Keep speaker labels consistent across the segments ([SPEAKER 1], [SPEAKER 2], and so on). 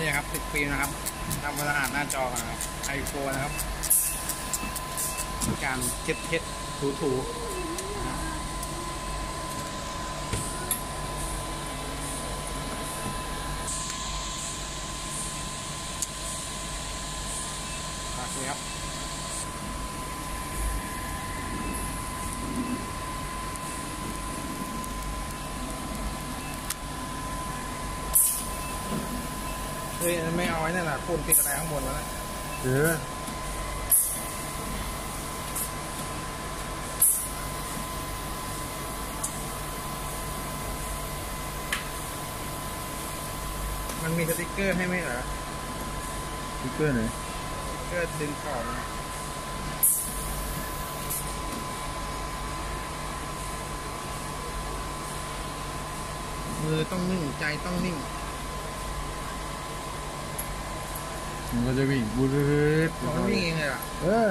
[SPEAKER 1] นี่ครับติดฟิล์มนะครับทำความสะอาดหน้าจอนะครับไอโฟนนะครับการเช็ดถูโอเคครับเฮ้ยไม่เอาไว้นั่นแหละคุณติดอะไรข้างบนแล้วนะมันมีสติ๊กเกอร์ให้ไหมเหรอ
[SPEAKER 2] สติ๊กเกอร์ไหน
[SPEAKER 1] สติ๊กเกอร์ดึงขอบนะมือต้องนิ่งใจต้องนิ่ง
[SPEAKER 2] มันก็จะวิ่งบูด
[SPEAKER 1] มันวิ่งเองเลยอ่ะ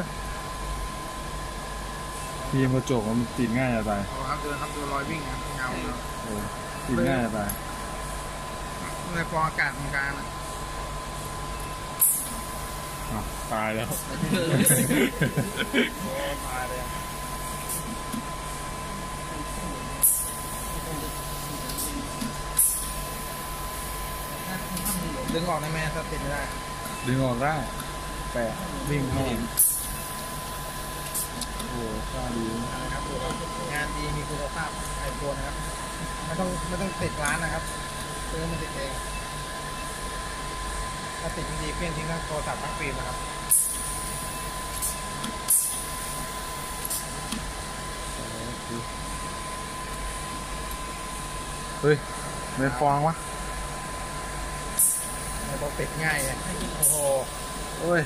[SPEAKER 2] ฟิล์มกระจกมันติดง่ายจะตาย
[SPEAKER 1] ครับดูรอยวิ่งนะเงา
[SPEAKER 2] ติดง่ายจะตาย
[SPEAKER 1] ในฟองอากาศของการ
[SPEAKER 2] ตายแล้ว
[SPEAKER 1] โอ้ตายเลยดึงออกได้ไหมถ้าติดไม่ได้
[SPEAKER 2] ดึงออกได้แปะวิ่งเข้าโอ้กล้าดี
[SPEAKER 1] นะครับดูครับงานดีมีคุณภาพไอโฟนนะครับไม่ต้องติดร้านนะครับซื้อมันติดเองถ้าติดดีเพี้ยนทิ้งทั้งโทรศัพท์ทั้งฟิล์มนะครับ
[SPEAKER 2] เฮ้ยไม่ฟองวะ
[SPEAKER 1] มันต้องติดง่ายเลยโอ้โห
[SPEAKER 2] โอ้ย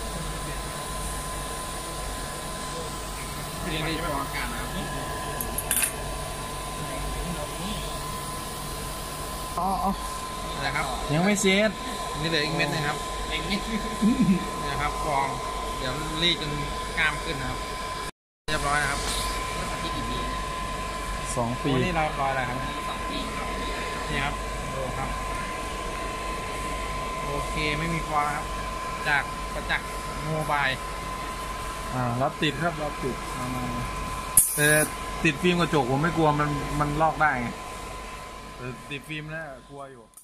[SPEAKER 1] นี่ฟองอากาศนะครับนะครับ
[SPEAKER 2] ยังไม่เสร็จ
[SPEAKER 1] นี่เหลืออีกเม็ดนึงครับนะครับฟองเดี๋ยวรีดจนกล้ามขึ้นนะครับเรียบร้อยนะครับ
[SPEAKER 2] 2 ปี
[SPEAKER 1] นี่เรารอยอะไรครับ2 ปีนี่ครับดูครับโอเคไม่มีฟองครับจากประจักษ์โมบาย
[SPEAKER 2] รับติดครับรับติดแต่ติดฟิล์มกระจกผมไม่กลัวมันลอกได้ไงแต่ติดฟิล์มแล้วกลัวอยู่